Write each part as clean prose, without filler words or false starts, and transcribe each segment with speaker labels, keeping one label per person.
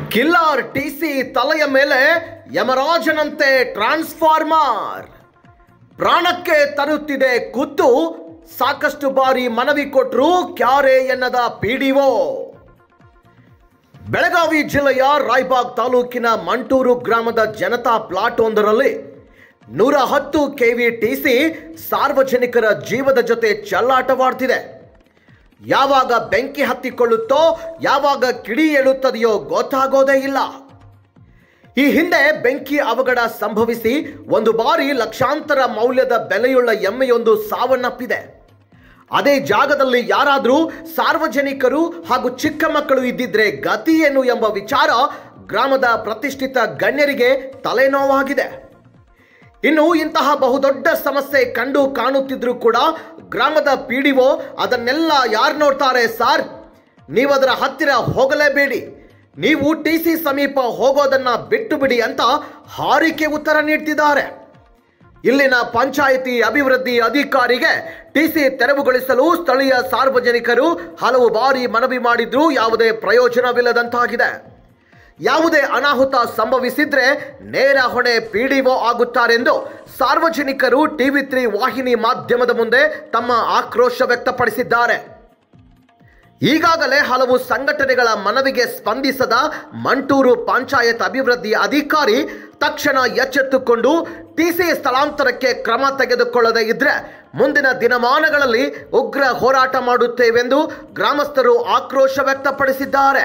Speaker 1: Killer TC ತಲೆಯ ಮೇಲೆ ಯಮರಾಜನಂತೆ transformer ಪ್ರಾಣಕ್ಕೆ ತರುತ್ತಿದೆ ಕುತ್ತು. ಸಾಕಷ್ಟು ಬಾರಿ ಮನವಿ ಕೊಟ್ಟರು ಕ್ಯಾರೆ ಎನ್ನದ ಪಿಡಿಒ. ಬೆಳಗಾವಿ ಜಿಲ್ಲೆಯ ರಾಯಬಾಗ್ ತಾಲೂಕಿನ ಮಂಟೂರು ಗ್ರಾಮದ ಜನತಾ ಪ್ಲಾಟ್ ಒಂದರಲ್ಲಿ 110 ಕೆವಿ ಟಿಸಿ ಸಾರ್ವಜನಿಕರ ಜೀವದ ಜೊತೆ ಚೆಲ್ಲಾಟವಾಡ್ತಿದೆ. ಯಾವಾಗ ಬೆಂಕಿ ಹತ್ತಿಕೊಳ್ಳುತ್ತೋ ಯಾವಾಗ ಕಿಡಿ ಏಳುತ್ತದೆಯೋ ಗೊತ್ತಾಗೋದೇ ಇಲ್ಲ. ಈ ಹಿಂದೆ ಬೆಂಕಿ ಅವಘಡ ಸಂಭವಿಸಿ ಒಂದು ಬಾರಿ ಲಕ್ಷಾಂತರ ಮೌಲ್ಯದ ಬೆಲೆಯುಳ್ಳ ಎಮ್ಮೆಯೊಂದು ಸಾವನ್ನಪ್ಪಿದೆ. ಅದೇ ಜಾಗದಲ್ಲಿ ಯಾರಾದರೂ ಸಾರ್ವಜನಿಕರು ಹಾಗೂ ಚಿಕ್ಕ ಮಕ್ಕಳು ಇದ್ದಿದ್ರೆ ಗತಿ ಏನು ಎಂಬ ವಿಚಾರ ಗ್ರಾಮದ ಪ್ರತಿಷ್ಠಿತ ಗಣ್ಯರಿಗೆ ತಲೆನೋವಾಗಿದೆ. ಇನ್ನು ಇಂತಹ ಬಹುದೊಡ್ಡ ಸಮಸ್ಯೆ ಕಂಡು ಕಾಣುತ್ತಿದ್ರೂ ಕೂಡ ಗ್ರಾಮದ ಪಿಡಿಒ ಅದನ್ನೆಲ್ಲ ಯಾರು ನೋಡ್ತಾರೆ ಸಾರ್, ನೀವದರ ಹತ್ತಿರ ಹೋಗಲೇಬೇಡಿ, ನೀವು ಟಿಸಿ ಸಮೀಪ ಹೋಗೋದನ್ನ ಬಿಟ್ಟು ಬಿಡಿ ಅಂತ ಹಾರಿಕೆ ಉತ್ತರ ನೀಡ್ತಿದ್ದಾರೆ. ಇಲ್ಲಿನ ಪಂಚಾಯಿತಿ ಅಭಿವೃದ್ಧಿ ಅಧಿಕಾರಿಗೆ ಟಿಸಿ ತೆರವುಗೊಳಿಸಲು ಸ್ಥಳೀಯ ಸಾರ್ವಜನಿಕರು ಹಲವು ಬಾರಿ ಮನವಿ ಮಾಡಿದ್ರೂ ಯಾವುದೇ ಪ್ರಯೋಜನವಿಲ್ಲದಂತಾಗಿದೆ. ಯಾವುದೇ ಅನಾಹುತ ಸಂಭವಿಸಿದ್ರೆ ನೇರ ಹೊಣೆ ಪಿಡಿಒ ಆಗುತ್ತಾರೆಂದು ಸಾರ್ವಜನಿಕರು ಟಿವಿ3 ವಾಹಿನಿ ಮಾಧ್ಯಮದ ಮುಂದೆ ತಮ್ಮ ಆಕ್ರೋಶ ವ್ಯಕ್ತಪಡಿಸಿದ್ದಾರೆ. ಈಗಾಗಲೇ ಹಲವು ಸಂಘಟನೆಗಳ ಮನವಿಗೆ ಸ್ಪಂದಿಸದ ಮಂಟೂರು ಪಂಚಾಯತ್ ಅಭಿವೃದ್ಧಿ ಅಧಿಕಾರಿ ತಕ್ಷಣ ಎಚ್ಚೆತ್ತುಕೊಂಡು ಟಿಸಿ ಸ್ಥಳಾಂತರಕ್ಕೆ ಕ್ರಮ ತೆಗೆದುಕೊಳ್ಳದೇ ಇದ್ರೆ ಮುಂದಿನ ದಿನಮಾನಗಳಲ್ಲಿ ಉಗ್ರ ಹೋರಾಟ ಮಾಡುತ್ತೇವೆಂದು ಗ್ರಾಮಸ್ಥರು ಆಕ್ರೋಶ ವ್ಯಕ್ತಪಡಿಸಿದ್ದಾರೆ.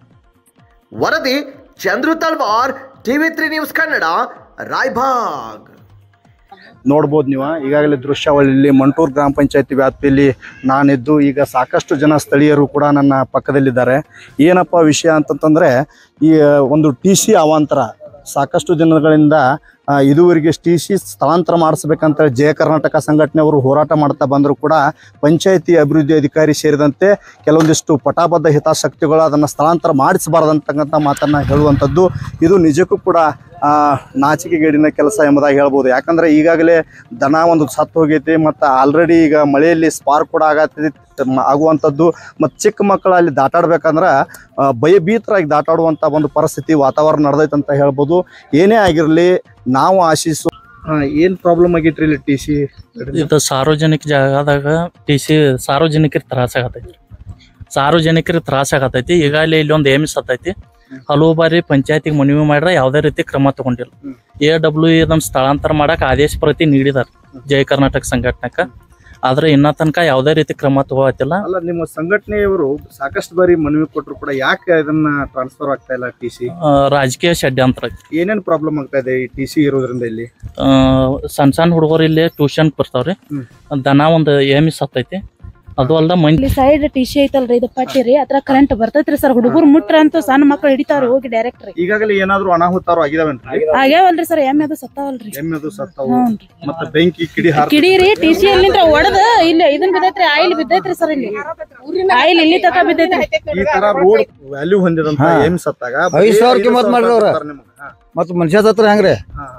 Speaker 1: ವರದಿ ಚಂದ್ರು ತಲ್ವಾರ್, ಟಿವಿ3 ನ್ಯೂಸ್ ಕನ್ನಡ, ರಾಯಬಾಗ್.
Speaker 2: ನೋಡ್ಬೋದು ನೀವು ಈಗಾಗಲೇ ದೃಶ್ಯಾವಳಿಯಲ್ಲಿ ಮಂಟೂರು ಗ್ರಾಮ ಪಂಚಾಯತಿ ವ್ಯಾಪ್ತಿಯಲ್ಲಿ ನಾನಿದ್ದು ಈಗ ಸಾಕಷ್ಟು ಜನ ಸ್ಥಳೀಯರು ಕೂಡ ನನ್ನ ಪಕ್ಕದಲ್ಲಿದ್ದಾರೆ. ಏನಪ್ಪ ವಿಷಯ ಅಂತಂತಂದರೆ ಈ ಒಂದು ಟಿಸಿ ಅವಾಂತರ ಸಾಕಷ್ಟು ದಿನಗಳಿಂದ ಇದುವರೆಗೆ ಟಿಸಿ ಸ್ಥಳಾಂತರ ಮಾಡಿಸ್ಬೇಕಂತ ಜಯ ಕರ್ನಾಟಕ ಸಂಘಟನೆಯವರು ಹೋರಾಟ ಮಾಡ್ತಾ ಬಂದರೂ ಕೂಡ ಪಂಚಾಯತಿ ಅಭಿವೃದ್ಧಿ ಅಧಿಕಾರಿ ಸೇರಿದಂತೆ ಕೆಲವೊಂದಿಷ್ಟು ಪಟಾಬದ್ಧ ಹಿತಾಸಕ್ತಿಗಳು ಅದನ್ನು ಸ್ಥಳಾಂತರ ಮಾಡಿಸಬಾರ್ದಂತಕ್ಕಂಥ ಮಾತನ್ನು ಹೇಳುವಂಥದ್ದು ಇದು ನಿಜಕ್ಕೂ ಕೂಡ ನಾಚಿಕೆಗೇಡಿನ ಕೆಲಸ ಎಂಬುದಾಗಿ ಹೇಳ್ಬೋದು. ಯಾಕಂದರೆ ಈಗಾಗಲೇ ದನ ಒಂದು ಸತ್ತು ಹೋಗೈತಿ ಮತ್ತು ಆಲ್ರೆಡಿ ಈಗ ಮಳೆಯಲ್ಲಿ ಸ್ಪಾರ್ಕ್ ಕೂಡ ಆಗುವಂಥದ್ದು ಮತ್ತು ಚಿಕ್ಕ ಮಕ್ಕಳು ಅಲ್ಲಿ ದಾಟಾಡ್ಬೇಕಂದ್ರೆ ಭಯಭೀತರಾಗಿ ದಾಟಾಡುವಂಥ ಒಂದು ಪರಿಸ್ಥಿತಿ ವಾತಾವರಣ ನಡೆದೈತೆ ಅಂತ ಹೇಳ್ಬೋದು. ಏನೇ ಆಗಿರಲಿ ನಾವು ಆಶಿಸು ಏನು ಪ್ರಾಬ್ಲಮ್ ಆಗೈತ್ರಿ ಇಲ್ಲಿ ಟಿಸಿ
Speaker 3: ಇದು ಸಾರ್ವಜನಿಕ ಜಾಗದಾಗ ಟಿಸಿ ಸಾರ್ವಜನಿಕರಿಗೆ ತ್ರಾಸಾಗತೈತಿ. ಈಗಾಗಲೇ ಇಲ್ಲಿ ಒಂದು ಏಮಿಸ್ ಹತ್ತೈತಿ. ಹಲವು ಬಾರಿ ಪಂಚಾಯತಿಗೆ ಮನವಿ ಮಾಡ್ರೆ ಯಾವುದೇ ರೀತಿ ಕ್ರಮ ತಗೊಂಡಿಲ್ಲ. AWE ನಮ್ಮ ಸ್ಥಳಾಂತರ ಮಾಡಕ್ಕೆ ಆದೇಶ ಪ್ರತಿ ನೀಡಿದಾರೆ ಜಯ ಕರ್ನಾಟಕ ಸಂಘಟನೆಗೆ, ಆದ್ರೆ ಇನ್ನ ತನಕ ಯಾವುದೇ ರೀತಿ ಕ್ರಮ ತಗೋತಿಲ್ಲ.
Speaker 2: ಅಲ್ಲ, ನಿಮ್ಮ ಸಂಘಟನೆಯವರು ಸಾಕಷ್ಟು ಬಾರಿ ಮನವಿ ಕೊಟ್ಟರು ಕೂಡ ಯಾಕೆ ಇದನ್ನ ಟ್ರಾನ್ಸ್ಫರ್ ಆಗ್ತಾ ಇಲ್ಲ ಟಿಸಿ?
Speaker 3: ರಾಜಕೀಯ ಷಡ್ಯಂತ್ರ.
Speaker 2: ಏನೇನು ಪ್ರಾಬ್ಲಮ್ ಆಗ್ತಾ ಇದೆ ಈ ಟಿಸಿ ಇರೋದ್ರಿಂದ? ಇಲ್ಲಿ
Speaker 3: ಸಣ್ಣ ಹುಡುಗರು ಇಲ್ಲಿ ಟ್ಯೂಷನ್ ಬರ್ತಾವ್ರಿ. ದನ ಒಂದು ಏಮಿಸ್ ಹತ್ತೈತಿ. ಅದು ಅಲ್ದ
Speaker 4: ಸೈಡ್ ಟಿಸಿ ಐತಲ್ರಿ, ಇದು ಪಟ್ಟಿರಿ ಅದ್ರ ಕರೆಂಟ್ ಬರ್ತೈತ್ರಿ ಸರ್. ಹುಡುಗರು ಮುಟ್ರ ಅಂತ ಸಣ್ಣ ಮಕ್ಕಳು ಹಿಡಿತಾವ್ರಿ ಹೋಗಿ ಡೈರೆಕ್ಟ್ ರೀ.
Speaker 2: ಈಗಾಗಲೇ ಏನಾದ್ರು ಅನಾಹುತಾರು ಆಗಿದಾವೇನ್ರಿ?
Speaker 4: ಆಗ್ಯಾವಲ್ರಿ ಸರ್. ಎಮ್ಮೆ ಅದು ಸತ್ತಾವಲ್ರಿ.
Speaker 2: ಎಮ್ಮೆ ಅದು ಸತ್ತಾವು ಮತ್ತೆ ಬೆಂಕಿ
Speaker 4: ಕಿಡಿರಿ ಟಿಸಿ ಎಲ್ಲಿಂದ ಒಡದ ಇಲ್ಲಿ ಇದನ್ ಬಿದ್ದೈತ್ರಿ, ಆಯಿಲ್ ಬಿದ್ದೈತ್ರಿ ಸರ್. ಇಲ್ಲಿ ಆಯಿಲ್ ಇಲ್ಲಿ ತಕ ಬಿದ್ದೈತ್ರಿ.
Speaker 2: ಈ ತರ ರೋಡ್ ವ್ಯಾಲ್ಯೂ ಹೊಂದಿದಂತ ಎಮ್ಮೆ ಸತ್ತಾಗ
Speaker 5: 5,000 ಕಿಮ್ಮತ್ ಮಾಡ್ರವ್ರ. ಮತ್ತ ಮನುಷ್ಯ ಸತ್ರ ಹೆಂಗ್ರಿ?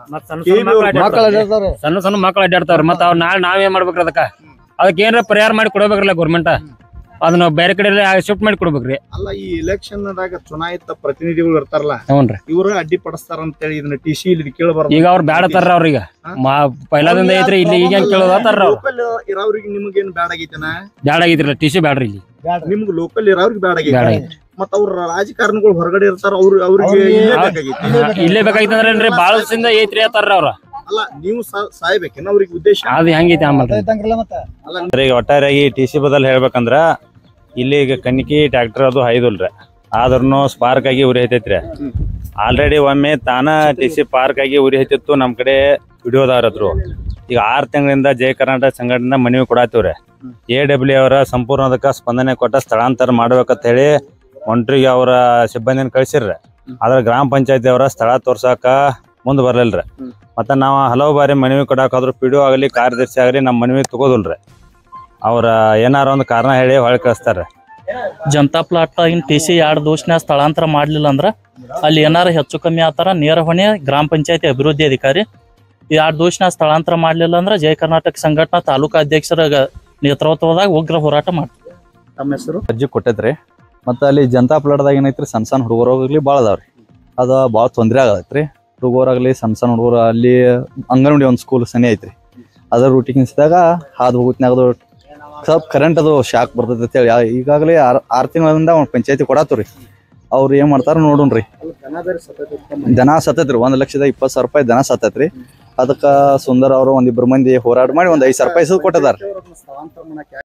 Speaker 6: ಸಣ್ಣ ಸಣ್ಣ ಮಕ್ಕಳು ಅಡ್ಡಾಡ್ತಾವ್ರಿ. ಮತ್ತ ಅವ್ರ ನಾವೇನ್ ಮಾಡ್ಬೇಕ್ರಿ? ಅದಕ್ಕೆ ಏನಾರ ಪರಿಹಾರ ಮಾಡಿ ಕೊಡ್ಬೇಕ್ರಲ್ಲ ಗೌರ್ಮೆಂಟ್. ಅದನ್ನ ಬೇರೆ ಕಡೆ ಶಿಫ್ಟ್ ಮಾಡಿ ಕೊಡ್ಬೇಕ್ರಿ.
Speaker 2: ಅಲ್ಲ, ಈ ಎಲೆಕ್ಷನ್ ದಾಗ ಚುನಾಯಿತ ಪ್ರತಿನಿಧಿಗಳು ಇರ್ತಾರಲ್ಲ, ಇವರು ಅಡ್ಡಿ ಪಡಿಸ್ತಾರ ಅಂತ ಹೇಳಿ ಇದನ್ನ ಟಿಸಿ ಇಲ್ಲಿ ಕೇಳಬಾರ್ದು.
Speaker 6: ಈಗ ಅವ್ರು ಬ್ಯಾಡ ತಾರ ಅವ್ರೀಗ ಪೈಲಾದಿಂದ ಐತ್ರಿ. ಇಲ್ಲಿ ಈಗ ಕೇಳೋದಾರ
Speaker 2: ಇರೋರಿಗೆ ನಿಮ್ಗೇನ್ ಬ್ಯಾಡ ಆಗೈತನ?
Speaker 6: ಬ್ಯಾಡ ಆಗೈತ್ರಿ ಟಿಸಿ ಬ್ಯಾಡ್ರಿ. ಇಲ್ಲಿ
Speaker 2: ನಿಮ್ಗೆ ಲೋಕಲ್ ಇರೋರಿಗೆ ಬ್ಯಾಡ ಆಗೈತಿ. ಮತ್ತ ಅವ್ರ ರಾಜಕಾರಣಿಗಳು ಹೊರಗಡೆ ಇರ್ತಾರ, ಅವ್ರಿಗೆ
Speaker 6: ಇಲ್ಲೇ ಬೇಕಾಗಿತ್ತಂದ್ರೆ ಬಾಳ ದಿವಸದಿಂದ ಐತ್ರಿ ಅಂತಾರ ಅವ್ರ.
Speaker 2: ಅಲ್ಲ, ನೀವು ಸಾಯ್ಬೇಕೇನ ಅವ್ರಿಗೆ ಉದ್ದೇಶ?
Speaker 6: ಅದು ಹೆಂಗೈತಿ ಆಮೇಲೆ
Speaker 7: ಒಟ್ಟಾರೆಯಾಗಿ ಟಿಸಿ ಬದಲ್ ಹೇಳ್ಬೇಕಂದ್ರ ಇಲ್ಲಿ ಈಗ ಕಣಿಕಿ ಟ್ರ್ಯಾಕ್ಟರ್ ಅದು ಹೈದಲ್ರಿ, ಆದ್ರೂ ಸ್ಪಾರ್ಕ್ ಆಗಿ ಉರಿ ಹತ್ತೈತ್ರಿ. ಆಲ್ರೆಡಿ ಒಮ್ಮೆ ತಾನ ಟಿಸಿ ಪಾರ್ಕ್ ಆಗಿ ಉರಿ ಹತ್ತಿತ್ತು. ನಮ್ಮ ಕಡೆ ವಿಡಿಯೋದವ್ರು ಈಗ 6 ತಿಂಗಳಿಂದ ಜಯ ಕರ್ನಾಟಕ ಸಂಘಟನೆ ಮನವಿ ಕೊಡಾತೀವ್ರಿ. AWE ಅವರ ಸಂಪೂರ್ಣ ಅದಕ್ಕೆ ಸ್ಪಂದನೆ ಕೊಟ್ಟ ಸ್ಥಳಾಂತರ ಮಾಡ್ಬೇಕಂತ ಹೇಳಿ ಮಂಟ್ರಿಗೆ ಅವರ ಸಿಬ್ಬಂದಿನ ಕಳ್ಸಿರ್ರಿ. ಆದ್ರೆ ಗ್ರಾಮ ಪಂಚಾಯತಿ ಅವರ ಸ್ಥಳ ತೋರ್ಸಾಕ ಮುಂದೆ ಬರ್ಲಿಲ್ರಿ. ಮತ್ತೆ ನಾವು ಹಲವು ಬಾರಿ ಮನವಿ ಕೊಡಾಕಾದ್ರು PDO ಆಗಲಿ ಕಾರ್ಯದರ್ಶಿ ಆಗಲಿ ನಮ್ಮ ಮನವಿ ತಗೋದಿಲ್ರಿ. ಅವ್ರ ಏನಾರ ಒಂದು ಕಾರಣ ಹೇಳಿ ಹೊಳೆ ಕಳಿಸ್ತಾರೆ.
Speaker 3: ಜನತಾ ಪ್ಲಾಟ್ ಆಗಿನ ಟಿಸಿ 2 ದಿವಸನ ಸ್ಥಳಾಂತರ ಮಾಡ್ಲಿಲ್ಲ ಅಂದ್ರ ಅಲ್ಲಿ ಏನಾರ ಹೆಚ್ಚು ಕಮ್ಮಿ ಆತರ ನೇರ ಹೊಣೆ ಗ್ರಾಮ ಪಂಚಾಯತಿ ಅಭಿವೃದ್ಧಿ ಅಧಿಕಾರಿ. 2 ದಿವಸನ ಸ್ಥಳಾಂತರ ಮಾಡ್ಲಿಲ್ಲ ಅಂದ್ರ ಜಯ ಕರ್ನಾಟಕ ಸಂಘಟನಾ ತಾಲೂಕಾ ಅಧ್ಯಕ್ಷರ ನೇತೃತ್ವದಾಗ ಉಗ್ರ ಹೋರಾಟ ಮಾಡ್ತೀವಿ.
Speaker 2: ತಮ್ಮ ಹೆಸರು?
Speaker 5: ಅರ್ಜಿ ಕೊಟ್ಟೈತ್ರಿ. ಮತ್ತು ಅಲ್ಲಿ ಜನತಾ ಪ್ಲಾಟ್ದಾಗ ಏನೈತ್ರಿ ಸಣ್ಣ ಸಣ್ಣ ಹುಡುಗರು ಹೋಗ್ಲಿ ಭಾಳ ಅದಾವ್ರಿ.
Speaker 8: ಅದು ಭಾಳ ತೊಂದರೆ ಆಗತ್ತೆ ಹುಡುಗರಾಗಲಿ ಸಣ್ಣ ಸಣ್ಣ ಹುಡುಗರು ಅಲ್ಲಿ ಅಂಗನವಾಡಿ ಒಂದು ಸ್ಕೂಲ್ ಸನಿ ಐತ್ರಿ ಅದರ ರೂಟಿಗೆ ನಿಲ್ಸಿದಾಗ ಹಾದು ಹೋಗುತ್ನಾಗ ಅದು ಸ್ವಲ್ಪ ಕರೆಂಟ್ ಅದು ಶಾಕ್ ಬರ್ತೈತೆ ಅಂತೇಳಿ ಈಗಾಗಲೇ 6 ತಿಂಗಳಿಂದ ಒಂದು ಪಂಚಾಯತಿ ಕೊಡಾತ್ರಿ ಅವ್ರು ಏನು ಮಾಡ್ತಾರ ನೋಡೋಣ್ರಿ ದನ ಸತ್ತೈತ್ರಿ 1,20,000 ರೂಪಾಯಿ ದನ ಸತ್ತೈತ್ರಿ ಅದಕ್ಕೆ ಸುಂದರ್ ಅವರು ಒಂದಿಬ್ರು ಮಂದಿ ಹೋರಾಟ ಮಾಡಿ ಒಂದು 5,000 ರೂಪಾಯಿ ಕೊಟ್ಟಿದ್ದಾರೆ